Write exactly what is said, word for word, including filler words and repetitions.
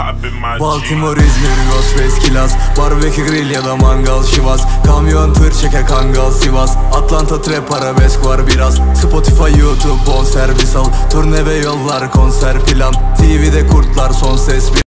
Baltimore, İzmir, Ghostface, Kilas, barbekü, grill ya da mangal, Şivas, kamyon, tır, çeke, kangal, Sivas, Atlanta, trap, arabesk var biraz. Spotify, YouTube, bonservis al, turne ve yollar, konser plan, T V'de kurtlar, son ses.